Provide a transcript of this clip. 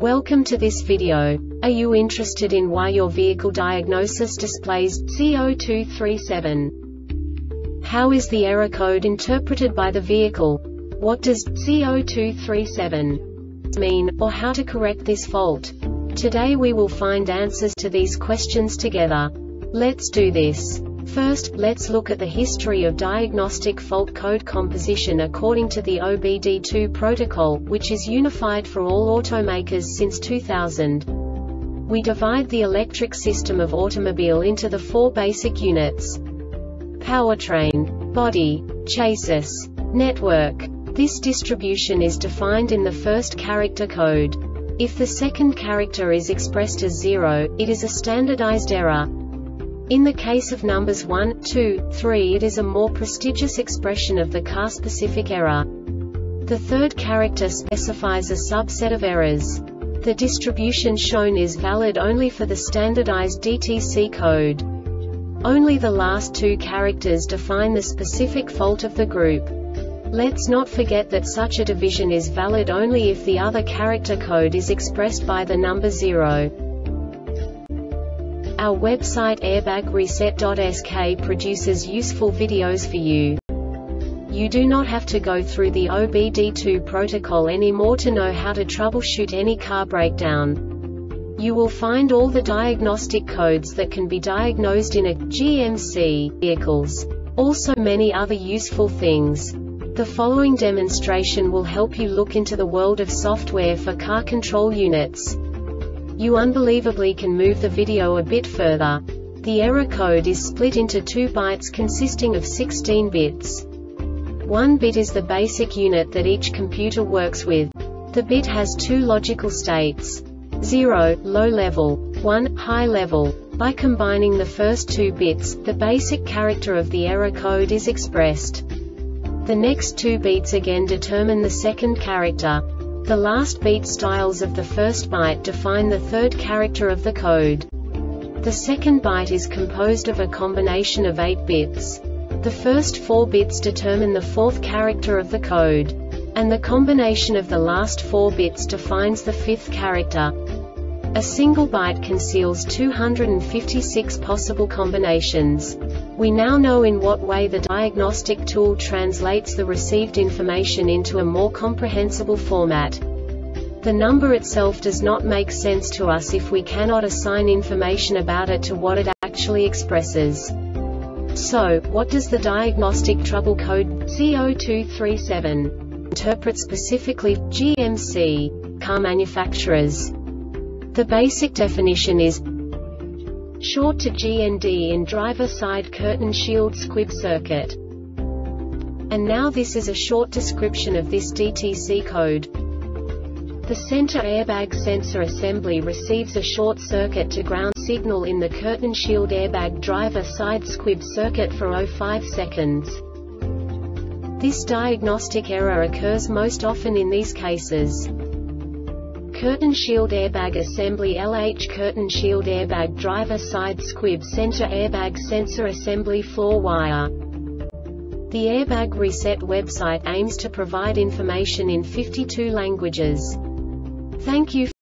Welcome to this video. Are you interested in why your vehicle diagnosis displays C0237? How is the error code interpreted by the vehicle? What does C0237 mean, or how to correct this fault? Today we will find answers to these questions together. Let's do this. First, let's look at the history of diagnostic fault code composition according to the OBD2 protocol, which is unified for all automakers since 2000. We divide the electric system of automobile into the four basic units: powertrain, body, chassis, network. This distribution is defined in the first character code. If the second character is expressed as 0, it is a standardized error. In the case of numbers 1, 2, 3, it is a more prestigious expression of the car-specific error. The third character specifies a subset of errors. The distribution shown is valid only for the standardized DTC code. Only the last two characters define the specific fault of the group. Let's not forget that such a division is valid only if the other character code is expressed by the number 0. Our website airbagreset.sk produces useful videos for you. You do not have to go through the OBD2 protocol anymore to know how to troubleshoot any car breakdown. You will find all the diagnostic codes that can be diagnosed in a GMC vehicles. Also many other useful things. The following demonstration will help you look into the world of software for car control units. You unbelievably can move the video a bit further. The error code is split into 2 bytes consisting of 16 bits. 1 bit is the basic unit that each computer works with. The bit has 2 logical states: 0, low level, 1, high level. By combining the first 2 bits, the basic character of the error code is expressed. The next 2 beats again determine the second character. The last beat styles of the first byte define the third character of the code. The second byte is composed of a combination of 8 bits. The first 4 bits determine the fourth character of the code. And the combination of the last 4 bits defines the fifth character. A single byte conceals 256 possible combinations. We now know in what way the diagnostic tool translates the received information into a more comprehensible format. The number itself does not make sense to us if we cannot assign information about it to what it actually expresses. So, what does the diagnostic trouble code C0237 interpret specifically for GMC car manufacturers? The basic definition is short to GND in driver side curtain shield squib circuit. And now this is a short description of this DTC code. The center airbag sensor assembly receives a short circuit to ground signal in the curtain shield airbag driver side squib circuit for 05 seconds. This diagnostic error occurs most often in these cases: curtain shield airbag assembly LH curtain shield airbag driver side squib center airbag sensor assembly floor wire. The Airbag Reset website aims to provide information in 52 languages. Thank you